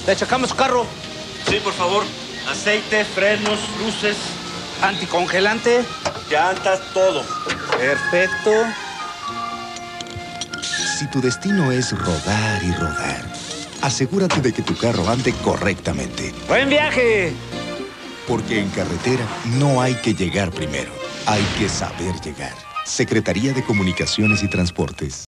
¿Le checamos su carro? Sí, por favor. Aceite, frenos, luces, Anticongelante. llantas, todo. Perfecto. Si tu destino es rodar y rodar, asegúrate de que tu carro ande correctamente. ¡Buen viaje! Porque en carretera no hay que llegar primero, hay que saber llegar. Secretaría de Comunicaciones y Transportes.